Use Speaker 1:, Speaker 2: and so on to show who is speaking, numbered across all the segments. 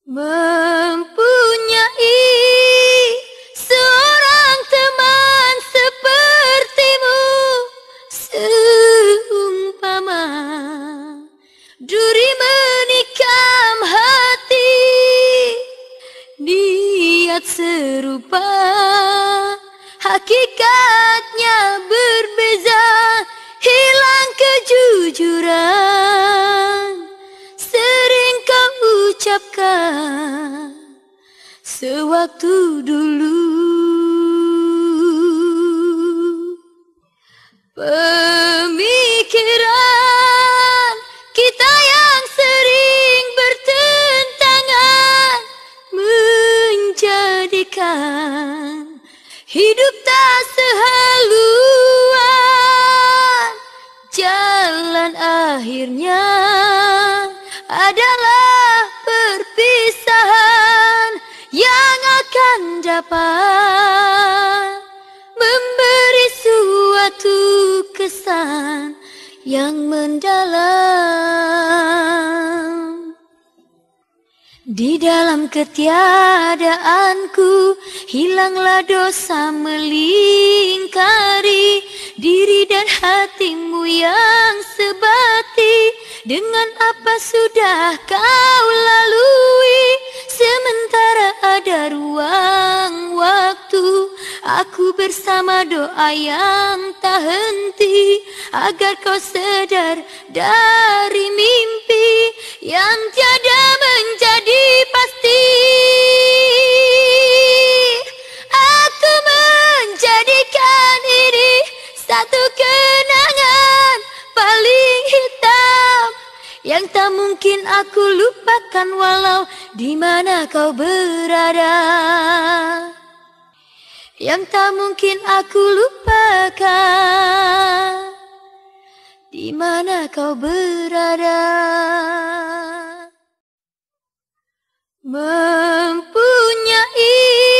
Speaker 1: Mempunyai seorang teman sepertimu, seumpama duri menikam hati, niat serupa, hakikatnya berbeza, hilang kejujuran, sering kau ucapkan sewaktu dulu. Pemikiran kita yang sering bertentangan menjadikan hidup tak sehaluan. Jalan akhirnya adalah perpisahan yang akan dapat memberi suatu kesan yang mendalam. Di dalam ketiadaanku hilanglah dosa melingkari diri dan hatimu yang sebati. Dengan apa sudah kau lalui, sementara ada ruang waktu, aku bersama doa yang tak henti agar kau sadar dari mimpi yang tiada menjadi pasti. Aku menjadikan ini satu kenangan paling hitam yang tak mungkin aku lupakan walau di mana kau berada. Yang tak mungkin aku lupakan di mana kau berada. Mempunyai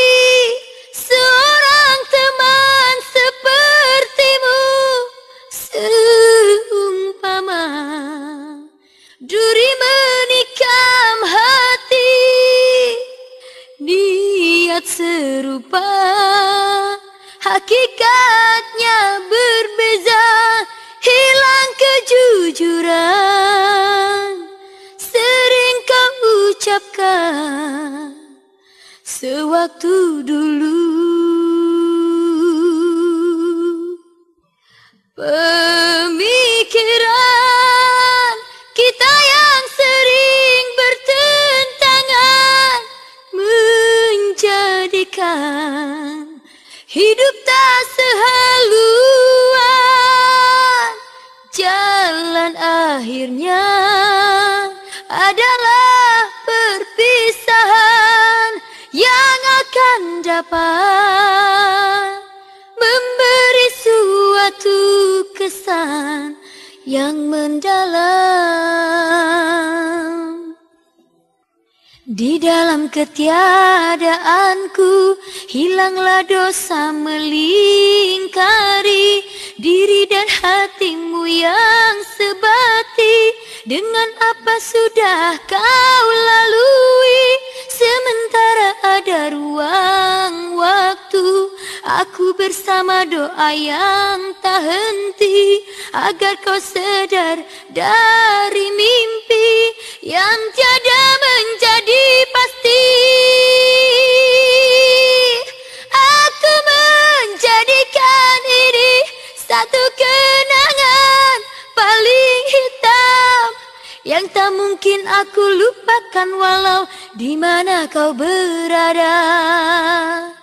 Speaker 1: seorang teman sepertimu, seumpama duri menikam hati, niat serupa, hakikatnya berbeza, hilang kejujuran, sering kau ucapkan sewaktu dulu. Pemikiran kita yang sering bertentangan menjadikan hidup tak sehaluan. Jalan akhirnya adalah perpisahan yang akan dapat memberi suatu kesan yang mendalam. Di dalam ketiadaanku hilanglah dosa melingkari diri dan hatimu yang sebati. Dengan apa sudah kau lalui, sementara ada ruang waktu, aku bersama doa yang tak henti agar kau sadar dari mimpi yang tiada menjadi pasti. Aku menjadikan ini satu kenangan paling hitam yang tak mungkin aku lupakan walau di mana kau berada.